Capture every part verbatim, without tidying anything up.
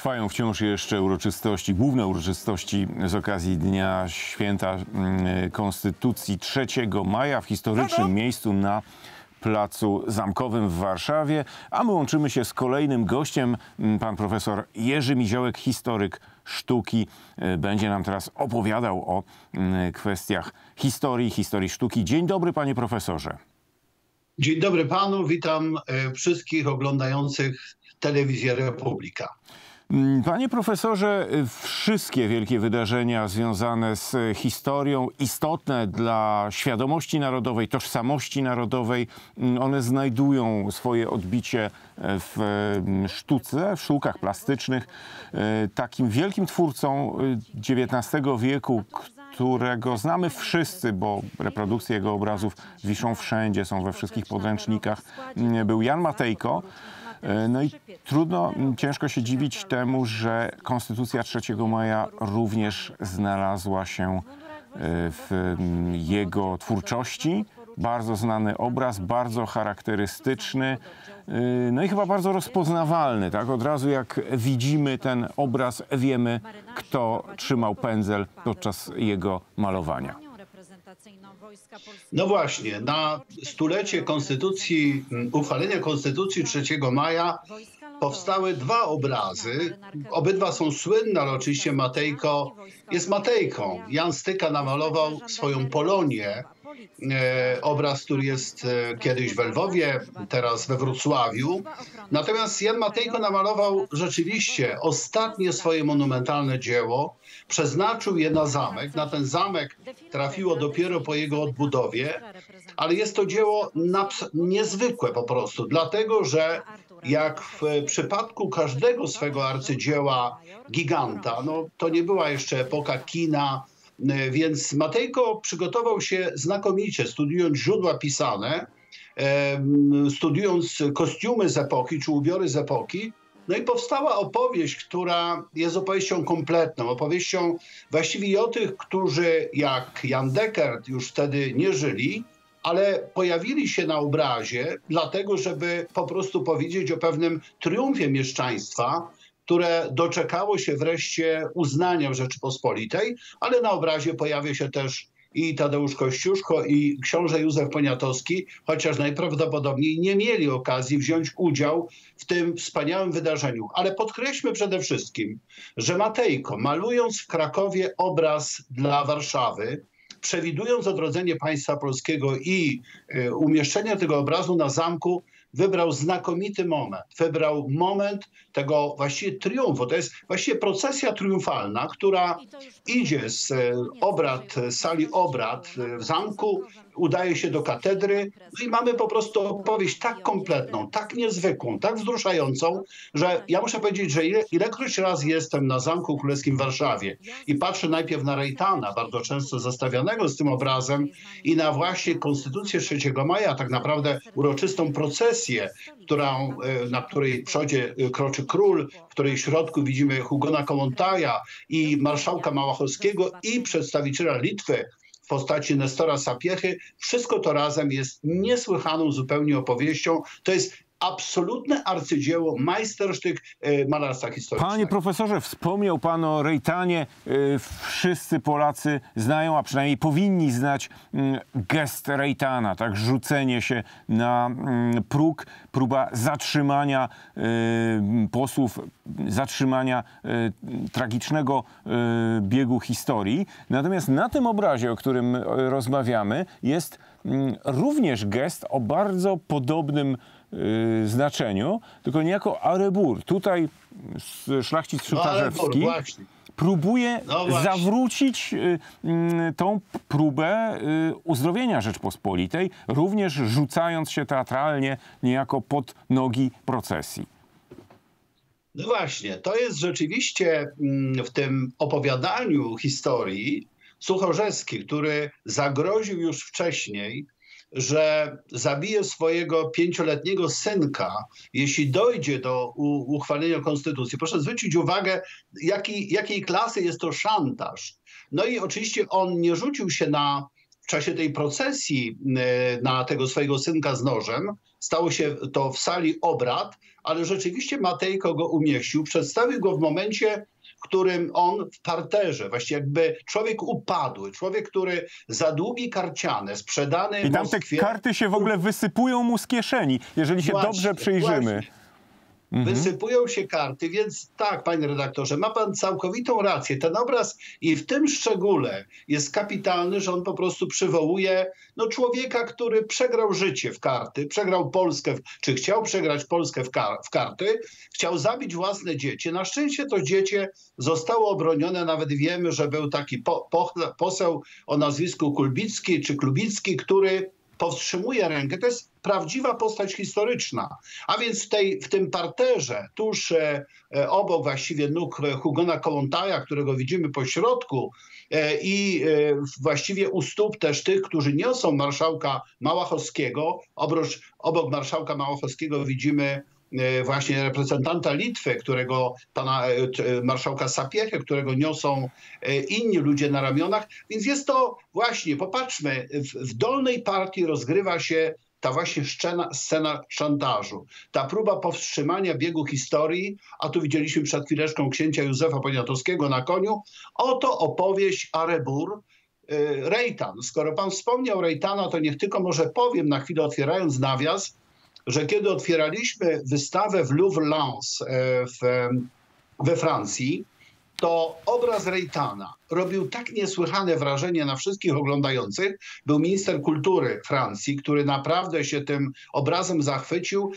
Trwają wciąż jeszcze uroczystości, główne uroczystości z okazji Dnia Święta Konstytucji trzeciego maja w historycznym miejscu na Placu Zamkowym w Warszawie, a my łączymy się z kolejnym gościem, pan profesor Jerzy Miziołek, historyk sztuki. Będzie nam teraz opowiadał o kwestiach historii, historii sztuki. Dzień dobry, panie profesorze. Dzień dobry panu, witam wszystkich oglądających Telewizję Republika. Panie profesorze, wszystkie wielkie wydarzenia związane z historią, istotne dla świadomości narodowej, tożsamości narodowej, one znajdują swoje odbicie w sztuce, w sztukach plastycznych. Takim wielkim twórcą dziewiętnastego wieku, którego znamy wszyscy, bo reprodukcje jego obrazów wiszą wszędzie, są we wszystkich podręcznikach, był Jan Matejko. No i trudno, ciężko się dziwić temu, że Konstytucja trzeciego maja również znalazła się w jego twórczości. Bardzo znany obraz, bardzo charakterystyczny, no i chyba bardzo rozpoznawalny. Tak? Od razu jak widzimy ten obraz, wiemy, kto trzymał pędzel podczas jego malowania. No właśnie, na stulecie Konstytucji, uchwalenia Konstytucji trzeciego maja powstały dwa obrazy. Obydwa są słynne, ale oczywiście Matejko jest Matejką. Jan Styka namalował swoją Polonię, e, obraz, który jest e, kiedyś w Lwowie, teraz we Wrocławiu. Natomiast Jan Matejko namalował rzeczywiście ostatnie swoje monumentalne dzieło. Przeznaczył je na zamek. Na ten zamek trafiło dopiero po jego odbudowie, ale jest to dzieło niezwykłe po prostu, dlatego że jak w przypadku każdego swego arcydzieła giganta, no to nie była jeszcze epoka kina, więc Matejko przygotował się znakomicie, studiując źródła pisane, studiując kostiumy z epoki czy ubiory z epoki. No i powstała opowieść, która jest opowieścią kompletną, opowieścią właściwie i o tych, którzy jak Jan Dekert już wtedy nie żyli, ale pojawili się na obrazie dlatego, żeby po prostu powiedzieć o pewnym triumfie mieszczaństwa, które doczekało się wreszcie uznania w Rzeczypospolitej, ale na obrazie pojawia się też i Tadeusz Kościuszko, i książę Józef Poniatowski, chociaż najprawdopodobniej nie mieli okazji wziąć udziału w tym wspaniałym wydarzeniu. Ale podkreślmy przede wszystkim, że Matejko, malując w Krakowie obraz dla Warszawy, przewidując odrodzenie państwa polskiego i y, umieszczenie tego obrazu na zamku, wybrał znakomity moment. Wybrał moment tego właściwie triumfu. To jest właściwie procesja triumfalna, która idzie z obrad, sali obrad w zamku, udaje się do katedry, no i mamy po prostu opowieść tak kompletną, tak niezwykłą, tak wzruszającą, że ja muszę powiedzieć, że ile, ilekroć raz jestem na Zamku Królewskim w Warszawie i patrzę najpierw na Rejtana, bardzo często zestawianego z tym obrazem, i na właśnie Konstytucję trzeciego maja, tak naprawdę uroczystą procesję, którą, na której przodzie kroczy król, w której środku widzimy Hugona Kołłątaja i marszałka Małachowskiego i przedstawiciela Litwy w postaci Nestora Sapiechy. Wszystko to razem jest niesłychaną zupełnie opowieścią. To jest absolutne arcydzieło, majstersztyk malarstwa historycznego. Panie profesorze, wspomniał pan o Rejtanie. Wszyscy Polacy znają, a przynajmniej powinni znać gest Rejtana, tak? Rzucenie się na próg, próba zatrzymania posłów, zatrzymania tragicznego biegu historii. Natomiast na tym obrazie, o którym rozmawiamy, jest również gest o bardzo podobnym znaczeniu, tylko niejako Arebur. Tutaj szlachcic Szytarzewski no, próbuje no zawrócić y, y, tą próbę y, uzdrowienia Rzeczpospolitej, również rzucając się teatralnie niejako pod nogi procesji. No właśnie, to jest rzeczywiście w tym opowiadaniu historii Suchorzewski, który zagroził już wcześniej, że zabije swojego pięcioletniego synka, jeśli dojdzie do uchwalenia konstytucji. Proszę zwrócić uwagę, jaki, jakiej klasy jest to szantaż. No i oczywiście on nie rzucił się na, w czasie tej procesji na tego swojego synka z nożem, stało się to w sali obrad, ale rzeczywiście Matejko go umieścił, przedstawił go w momencie, w którym on w parterze, właściwie jakby człowiek upadły, człowiek, który za długi karciane, sprzedany I tam te Moskwie, karty się w ogóle wysypują mu z kieszeni, jeżeli się Właśnie, dobrze przyjrzymy. właśnie. Wysypują się karty, więc tak, panie redaktorze, ma pan całkowitą rację. Ten obraz i w tym szczególe jest kapitalny, że on po prostu przywołuje no, człowieka, który przegrał życie w karty, przegrał Polskę, czy chciał przegrać Polskę w, kar w karty, chciał zabić własne dziecię. Na szczęście to dziecię zostało obronione, nawet wiemy, że był taki po po poseł o nazwisku Kulbicki czy Klubicki, który powstrzymuje rękę. To jest prawdziwa postać historyczna. A więc w, tej, w tym parterze, tuż e, obok właściwie nóg Hugona Kołłątaja, którego widzimy po środku e, i e, właściwie u stóp też tych, którzy niosą marszałka Małachowskiego, obok, obok marszałka Małachowskiego widzimy właśnie reprezentanta Litwy, którego pana marszałka Sapiehę, którego niosą inni ludzie na ramionach. Więc jest to właśnie, popatrzmy, w, w dolnej partii rozgrywa się ta właśnie scena, scena szantażu, ta próba powstrzymania biegu historii, a tu widzieliśmy przed chwileczką księcia Józefa Poniatowskiego na koniu. Oto opowieść Arebur, Rejtan. Skoro pan wspomniał Rejtana, to niech tylko może powiem, na chwilę otwierając nawias, że kiedy otwieraliśmy wystawę w Louvre-Lens w, we Francji, to obraz Rejtana robił tak niesłychane wrażenie na wszystkich oglądających. Był minister kultury Francji, który naprawdę się tym obrazem zachwycił.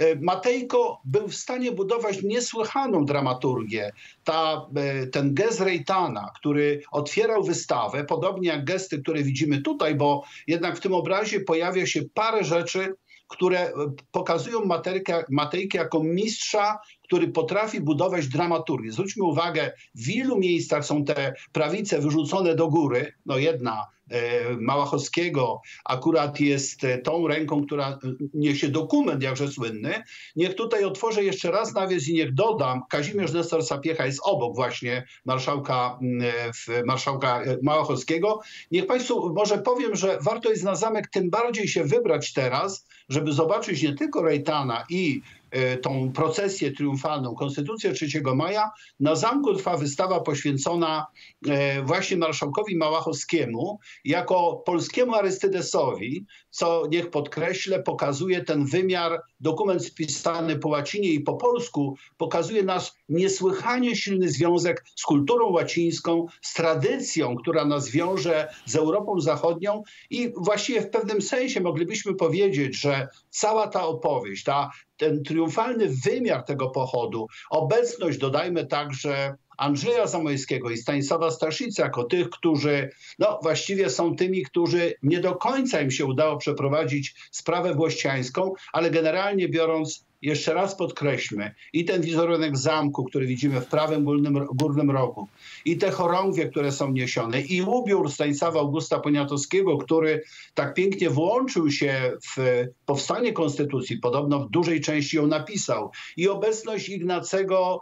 Matejko był w stanie budować niesłychaną dramaturgię. Ta, ten gest Rejtana, który otwierał wystawę, podobnie jak gesty, które widzimy tutaj, bo jednak w tym obrazie pojawia się parę rzeczy, które pokazują Matejkę, Matejkę jako mistrza, który potrafi budować dramaturgię. Zwróćmy uwagę, w ilu miejscach są te prawice wyrzucone do góry. No jedna e, Małachowskiego akurat jest tą ręką, która niesie dokument jakże słynny. Niech tutaj otworzę jeszcze raz nawias i niech dodam, Kazimierz Nestor Sapieha jest obok właśnie marszałka, e, marszałka Małachowskiego. Niech państwu może powiem, że warto jest na zamek tym bardziej się wybrać teraz, żeby zobaczyć nie tylko Rejtana i tą procesję triumfalną, Konstytucję trzeciego maja. Na zamku trwa wystawa poświęcona właśnie marszałkowi Małachowskiemu jako polskiemu Arystydesowi, co niech podkreślę, pokazuje ten wymiar, dokument spisany po łacinie i po polsku, pokazuje nasz niesłychanie silny związek z kulturą łacińską, z tradycją, która nas wiąże z Europą Zachodnią i właściwie w pewnym sensie moglibyśmy powiedzieć, że cała ta opowieść, ta ten triumfalny wymiar tego pochodu, obecność, dodajmy także, Andrzeja Zamoyskiego i Stanisława Staszica jako tych, którzy no, właściwie są tymi, którzy nie do końca im się udało przeprowadzić sprawę włościańską, ale generalnie biorąc, jeszcze raz podkreślmy, i ten wizerunek zamku, który widzimy w prawym górnym, górnym rogu, i te chorągwie, które są niesione, i ubiór Stanisława Augusta Poniatowskiego, który tak pięknie włączył się w powstanie Konstytucji, podobno w dużej części ją napisał, i obecność Ignacego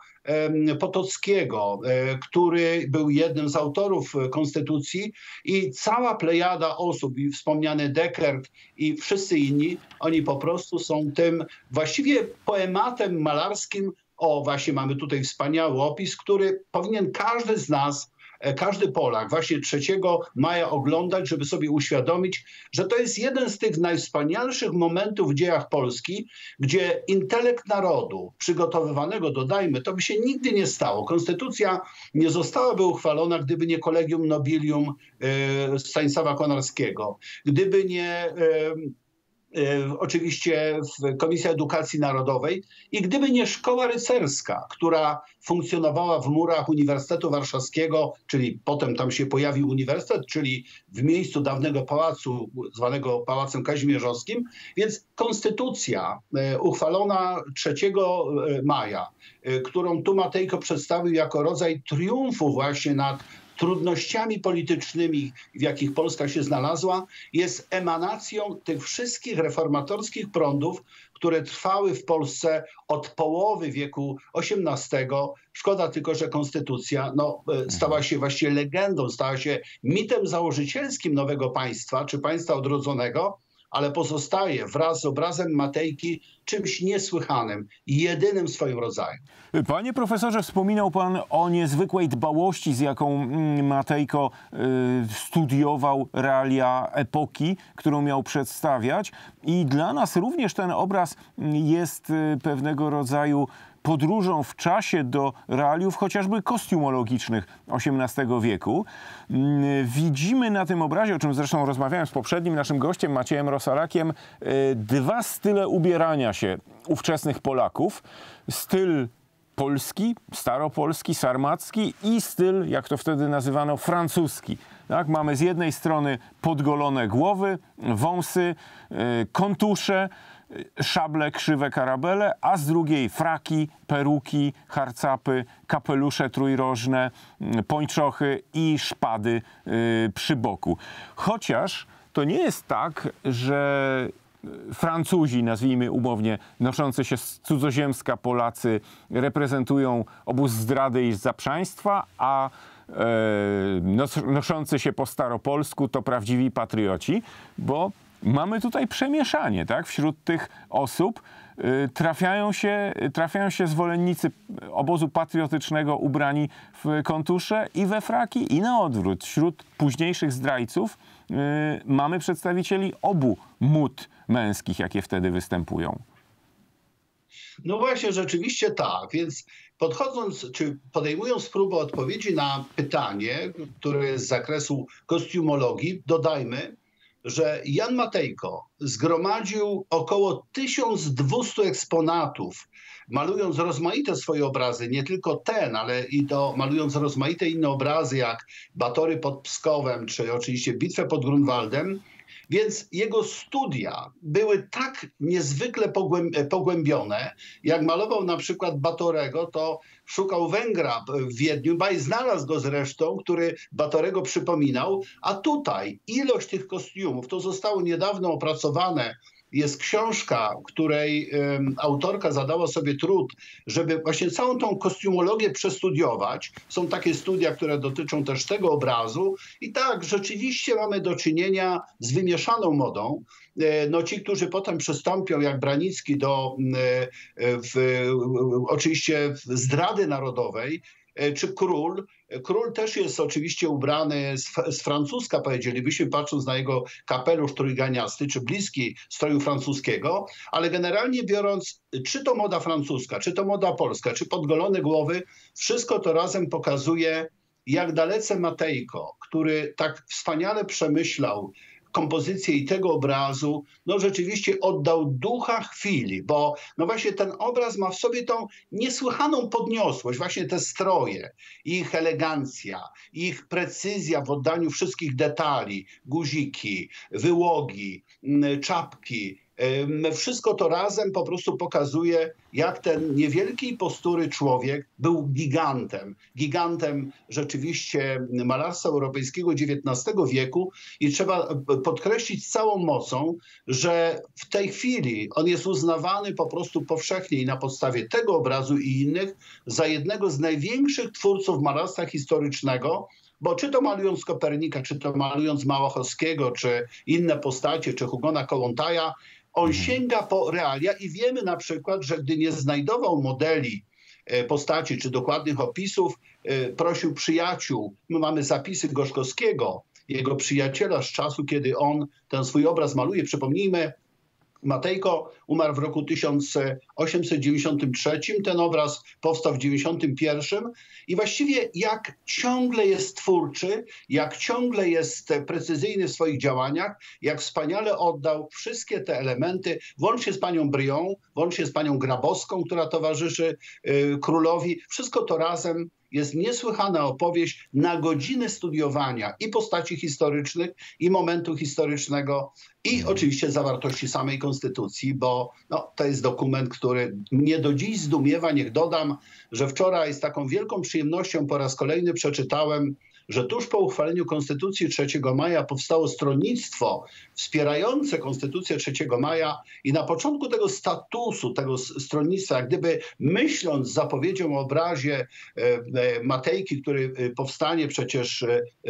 Potockiego, który był jednym z autorów Konstytucji, i cała plejada osób, i wspomniany Dekert i wszyscy inni, oni po prostu są tym właściwie poematem malarskim. O, właśnie mamy tutaj wspaniały opis, który powinien każdy z nas, każdy Polak właśnie trzeciego maja oglądać, żeby sobie uświadomić, że to jest jeden z tych najwspanialszych momentów w dziejach Polski, gdzie intelekt narodu przygotowywanego, dodajmy, to by się nigdy nie stało. Konstytucja nie zostałaby uchwalona, gdyby nie Collegium Nobilium y, Stanisława Konarskiego, gdyby nie... Y, oczywiście Komisja Edukacji Narodowej i gdyby nie szkoła rycerska, która funkcjonowała w murach Uniwersytetu Warszawskiego, czyli potem tam się pojawił uniwersytet, czyli w miejscu dawnego pałacu, zwanego Pałacem Kazimierzowskim, więc konstytucja uchwalona trzeciego maja, którą tu Matejko przedstawił jako rodzaj triumfu właśnie nad trudnościami politycznymi, w jakich Polska się znalazła, jest emanacją tych wszystkich reformatorskich prądów, które trwały w Polsce od połowy wieku osiemnastego. Szkoda tylko, że konstytucja no, stała się właściwie legendą, stała się mitem założycielskim nowego państwa, czy państwa odrodzonego, ale pozostaje wraz z obrazem Matejki czymś niesłychanym i jedynym w swoim rodzaju. Panie profesorze, wspominał pan o niezwykłej dbałości, z jaką Matejko y, studiował realia epoki, którą miał przedstawiać. I dla nas również ten obraz jest y, pewnego rodzaju podróżą w czasie do realiów chociażby kostiumologicznych osiemnastego wieku. Widzimy na tym obrazie, o czym zresztą rozmawiałem z poprzednim naszym gościem, Maciejem Rosalakiem, dwa style ubierania się ówczesnych Polaków. Styl polski, staropolski, sarmacki i styl, jak to wtedy nazywano, francuski. Tak? Mamy z jednej strony podgolone głowy, wąsy, kontusze, szable, krzywe karabele, a z drugiej fraki, peruki, harcapy, kapelusze trójrożne, pończochy i szpady yy, przy boku. Chociaż to nie jest tak, że Francuzi, nazwijmy umownie, noszący się z cudzoziemska Polacy reprezentują obóz zdrady i zaprzaństwa, a e, noszący się po staropolsku to prawdziwi patrioci, bo mamy tutaj przemieszanie, tak? Wśród tych osób y, trafiają się, trafiają się zwolennicy obozu patriotycznego ubrani w kontusze i we fraki i na odwrót. Wśród późniejszych zdrajców y, mamy przedstawicieli obu mód męskich, jakie wtedy występują. No właśnie, rzeczywiście tak. Więc podchodząc, czy podejmując próbę odpowiedzi na pytanie, które jest z zakresu kostiumologii, dodajmy, że Jan Matejko zgromadził około tysiąc dwieście eksponatów, malując rozmaite swoje obrazy, nie tylko ten, ale i to malując rozmaite inne obrazy, jak Batory pod Pskowem, czy oczywiście Bitwę pod Grunwaldem. Więc jego studia były tak niezwykle pogłębione, jak malował na przykład Batorego, to szukał Węgra w Wiedniu, ba i znalazł go zresztą, który Batorego przypominał, a tutaj ilość tych kostiumów, to zostało niedawno opracowane. Jest książka, której um, autorka zadała sobie trud, żeby właśnie całą tą kostiumologię przestudiować. Są takie studia, które dotyczą też tego obrazu. I tak, rzeczywiście mamy do czynienia z wymieszaną modą. E, no ci, którzy potem przystąpią, jak Branicki, do e, w, oczywiście zdrady narodowej, czy król. Król też jest oczywiście ubrany z, z francuska, powiedzielibyśmy, patrząc na jego kapelusz trójganiasty, czy bliski stroju francuskiego, ale generalnie biorąc, czy to moda francuska, czy to moda polska, czy podgolone głowy, wszystko to razem pokazuje, jak dalece Matejko, który tak wspaniale przemyślał kompozycję i tego obrazu, no rzeczywiście oddał ducha chwili, bo no właśnie ten obraz ma w sobie tą niesłychaną podniosłość, właśnie te stroje, ich elegancja, ich precyzja w oddaniu wszystkich detali, guziki, wyłogi, czapki. Wszystko to razem po prostu pokazuje, jak ten niewielkiej postury człowiek był gigantem. Gigantem rzeczywiście malarstwa europejskiego dziewiętnastego wieku i trzeba podkreślić z całą mocą, że w tej chwili on jest uznawany po prostu powszechnie i na podstawie tego obrazu i innych za jednego z największych twórców malarstwa historycznego, bo czy to malując Kopernika, czy to malując Małachowskiego, czy inne postacie, czy Hugona Kołłątaja, on sięga po realia i wiemy na przykład, że gdy nie znajdował modeli postaci czy dokładnych opisów, prosił przyjaciół. My mamy zapisy Gorzkowskiego, jego przyjaciela z czasu, kiedy on ten swój obraz maluje. Przypomnijmy, Matejko umarł w roku tysiąc osiemset dziewięćdziesiątym trzecim, ten obraz powstał w dziewięćdziesiątym pierwszym i właściwie jak ciągle jest twórczy, jak ciągle jest precyzyjny w swoich działaniach, jak wspaniale oddał wszystkie te elementy, włącznie z panią Brion, włącznie z panią Grabowską, która towarzyszy y, królowi. Wszystko to razem jest niesłychana opowieść na godziny studiowania i postaci historycznych, i momentu historycznego, i oczywiście zawartości samej konstytucji, bo no, to jest dokument, który mnie do dziś zdumiewa. Niech dodam, że wczoraj z taką wielką przyjemnością po raz kolejny przeczytałem że tuż po uchwaleniu Konstytucji trzeciego maja powstało stronnictwo wspierające Konstytucję trzeciego maja i na początku tego statusu, tego stronnictwa, jak gdyby myśląc zapowiedzią o obrazie Matejki, który powstanie przecież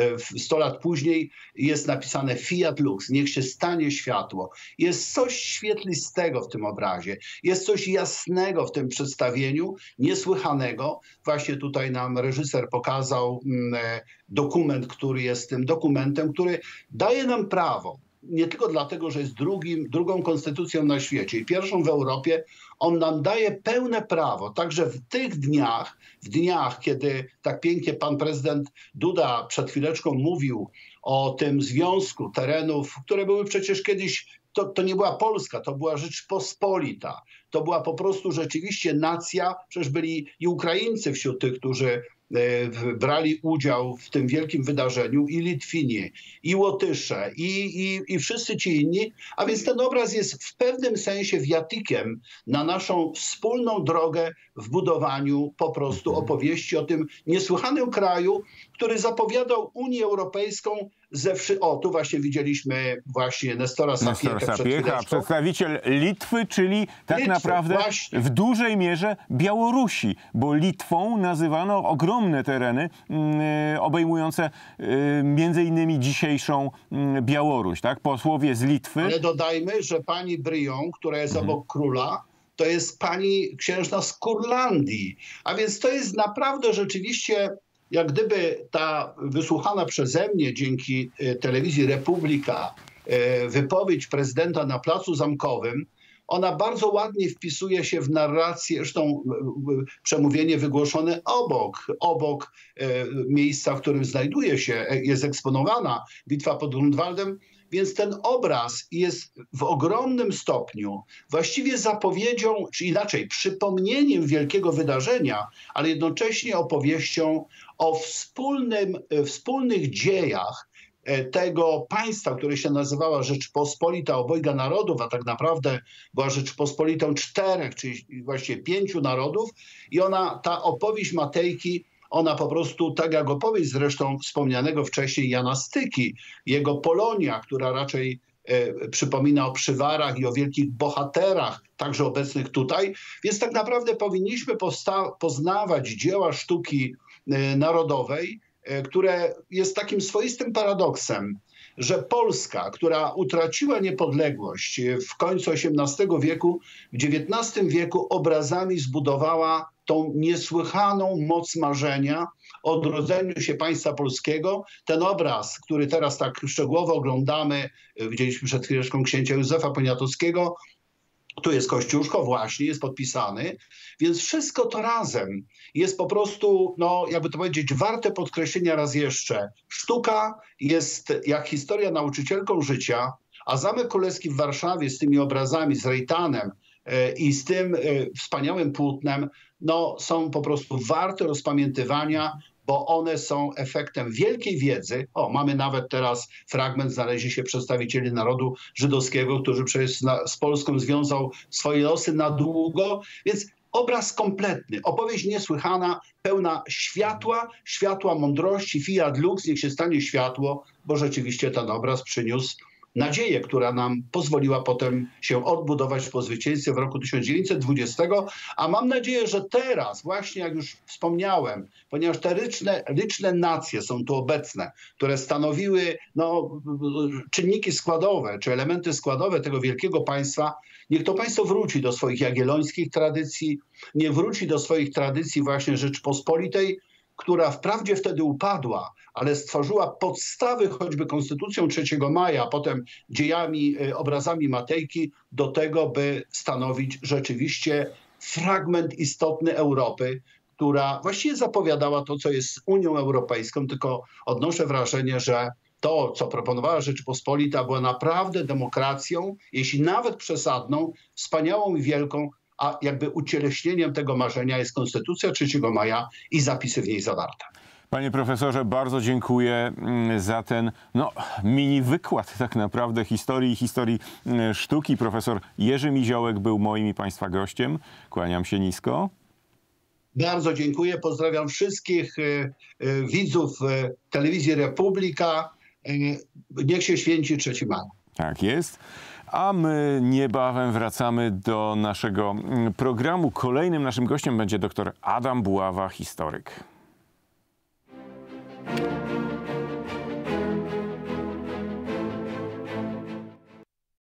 sto lat później, jest napisane Fiat Lux, niech się stanie światło. Jest coś świetlistego w tym obrazie, jest coś jasnego w tym przedstawieniu, niesłychanego. Właśnie tutaj nam reżyser pokazał dokument, który jest tym dokumentem, który daje nam prawo, nie tylko dlatego, że jest drugim, drugą konstytucją na świecie i pierwszą w Europie, on nam daje pełne prawo, także w tych dniach, w dniach, kiedy tak pięknie pan prezydent Duda przed chwileczką mówił o tym związku terenów, które były przecież kiedyś, to, to nie była Polska, to była Rzeczpospolita. To była po prostu rzeczywiście nacja, przecież byli i Ukraińcy wśród tych, którzy brali udział w tym wielkim wydarzeniu, i Litwini, i Łotysze, i, i, i wszyscy ci inni. A więc ten obraz jest w pewnym sensie wiatykiem na naszą wspólną drogę w budowaniu po prostu opowieści o tym niesłychanym kraju, który zapowiadał Unię Europejską ze wszy... O, tu właśnie widzieliśmy właśnie Nestora Sapiekę. Nestor Sapiecha, przedstawiciel Litwy, czyli tak Litwy, naprawdę właśnie. W dużej mierze Białorusi, bo Litwą nazywano ogromne tereny yy, obejmujące yy, między innymi dzisiejszą yy, Białoruś, tak? Posłowie z Litwy. Ale dodajmy, że pani Brion, która jest mhm. obok króla, to jest pani księżna z Kurlandii. A więc to jest naprawdę rzeczywiście, jak gdyby ta wysłuchana przeze mnie dzięki telewizji Republika wypowiedź prezydenta na Placu Zamkowym, ona bardzo ładnie wpisuje się w narrację, zresztą przemówienie wygłoszone obok, obok miejsca, w którym znajduje się, jest eksponowana bitwa pod Grunwaldem. Więc ten obraz jest w ogromnym stopniu właściwie zapowiedzią, czy inaczej przypomnieniem wielkiego wydarzenia, ale jednocześnie opowieścią o wspólnym, wspólnych dziejach tego państwa, które się nazywała Rzeczpospolita obojga narodów, a tak naprawdę była Rzeczpospolitą czterech, czyli właściwie pięciu narodów. I ona, ta opowieść Matejki, ona po prostu, tak jak opowieść zresztą wspomnianego wcześniej Jana Styki, jego Polonia, która raczej e, przypomina o przywarach i o wielkich bohaterach, także obecnych tutaj. Więc tak naprawdę powinniśmy poznawać dzieła sztuki e, narodowej, e, które jest takim swoistym paradoksem, że Polska, która utraciła niepodległość w końcu osiemnastego wieku, w dziewiętnastym wieku obrazami zbudowała tą niesłychaną moc marzenia o odrodzeniu się państwa polskiego. Ten obraz, który teraz tak szczegółowo oglądamy, widzieliśmy przed chwileczką księcia Józefa Poniatowskiego, tu jest Kościuszko właśnie, jest podpisany, więc wszystko to razem jest po prostu, no jakby to powiedzieć, warte podkreślenia raz jeszcze. Sztuka jest jak historia nauczycielką życia, a Zamek Królewski w Warszawie z tymi obrazami, z Rejtanem i z tym wspaniałym płótnem, no są po prostu warte rozpamiętywania, bo one są efektem wielkiej wiedzy. O, mamy nawet teraz fragment, znaleźli się przedstawicieli narodu żydowskiego, który przecież z Polską związał swoje losy na długo, więc obraz kompletny, opowieść niesłychana, pełna światła, światła mądrości, Fiat Lux, niech się stanie światło, bo rzeczywiście ten obraz przyniósł nadzieję, która nam pozwoliła potem się odbudować po zwycięstwie w roku tysiąc dziewięćset dwudziestym, a mam nadzieję, że teraz, właśnie jak już wspomniałem, ponieważ te liczne, liczne nacje są tu obecne, które stanowiły no, czynniki składowe, czy elementy składowe tego wielkiego państwa, niech to państwo wróci do swoich jagiellońskich tradycji, niech wróci do swoich tradycji właśnie Rzeczpospolitej, która wprawdzie wtedy upadła, ale stworzyła podstawy choćby Konstytucją trzeciego maja, a potem dziejami, obrazami Matejki do tego, by stanowić rzeczywiście fragment istotny Europy, która właściwie zapowiadała to, co jest Unią Europejską, tylko odnoszę wrażenie, że to, co proponowała Rzeczpospolita, była naprawdę demokracją, jeśli nawet przesadną, wspaniałą i wielką, a jakby ucieleśnieniem tego marzenia jest Konstytucja trzeciego maja i zapisy w niej zawarte. Panie profesorze, bardzo dziękuję za ten no, mini wykład tak naprawdę historii i historii sztuki. Profesor Jerzy Miziołek był moim i państwa gościem. Kłaniam się nisko. Bardzo dziękuję. Pozdrawiam wszystkich y, y, widzów y, Telewizji Republika. Y, niech się święci trzeci maja. Tak jest. A my niebawem wracamy do naszego programu. Kolejnym naszym gościem będzie dr Adam Buława, historyk.